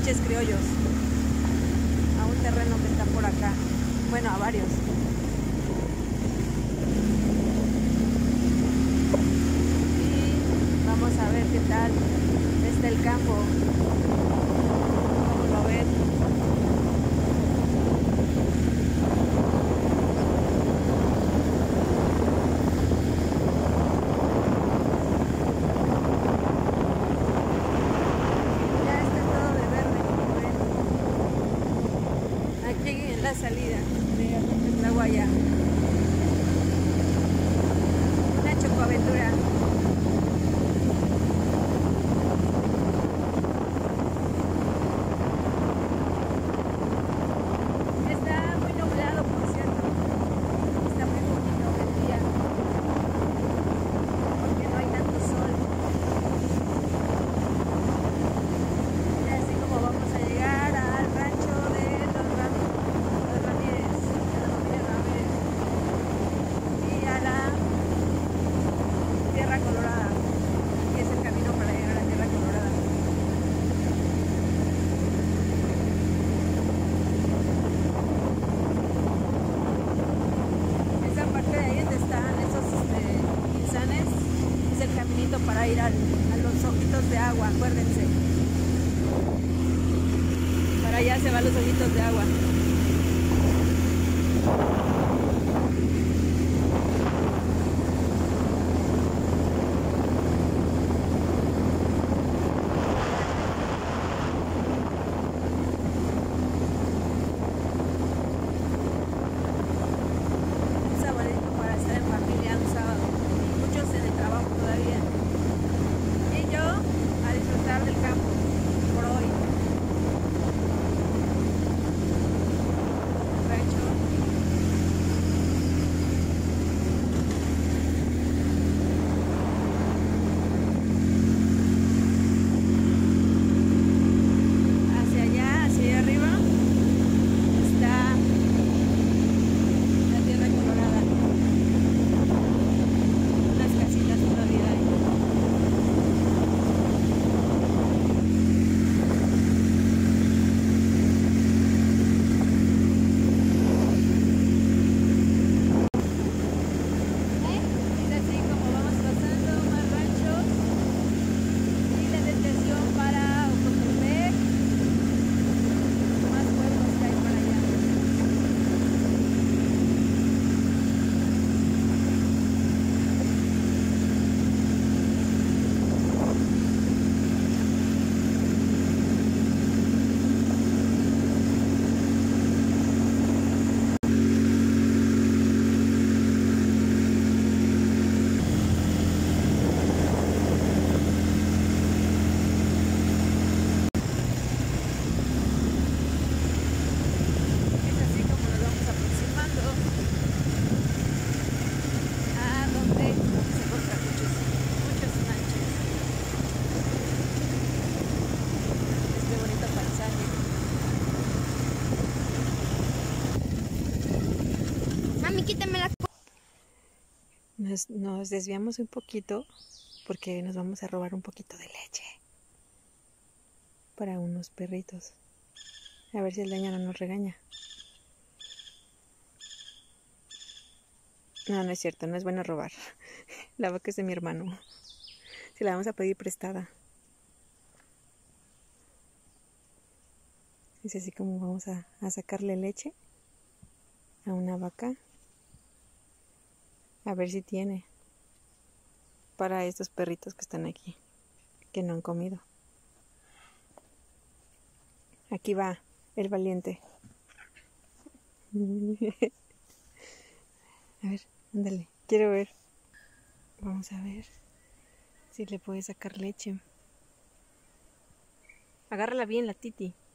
pinches criollos a un terreno que está por acá. Bueno, a varios. Y vamos a ver qué tal está el campo. ¿Cómo lo ven? Aquí en la salida de Tlahuaya, una chocoaventura. Está muy nublado, por cierto. Está muy bonito el día porque no hay tanto sol. Y así como vamos a llegar al rancho de los Ramírez, de la familia Ramírez, y a la Tierra Colorada. Aquí es el camino para llegar a la Tierra Colorada. Esa parte de ahí donde están esos pinzanes es el caminito para ir a los ojitos de agua, acuérdense. Para allá se van los ojitos de agua. Un sabadito para estar en familia un sábado. Muchos en el trabajo todavía. Y yo a disfrutar del campo por hoy. Rancho. Hacia allá arriba, está la Tierra Colorada. Unas casitas todavía hay. Es así como vamos pasando más ranchos y la desviación para Ocotepec, más pueblos que hay para allá. Es así como nos vamos aproximando a donde se encuentran muchos ranchos. Este bonito paisaje. Mami, quítame la... Nos desviamos un poquito porque nos vamos a robar un poquito de leche para unos perritos. A ver si el dueño no nos regaña. No, no es cierto, no es bueno robar. La vaca es de mi hermano. Se la vamos a pedir prestada. Es así como vamos a sacarle leche a una vaca. A ver si tiene para estos perritos que están aquí, que no han comido. Aquí va el valiente. A ver, ándale, quiero ver. Vamos a ver si le puede sacar leche. Agárrala bien la Titi.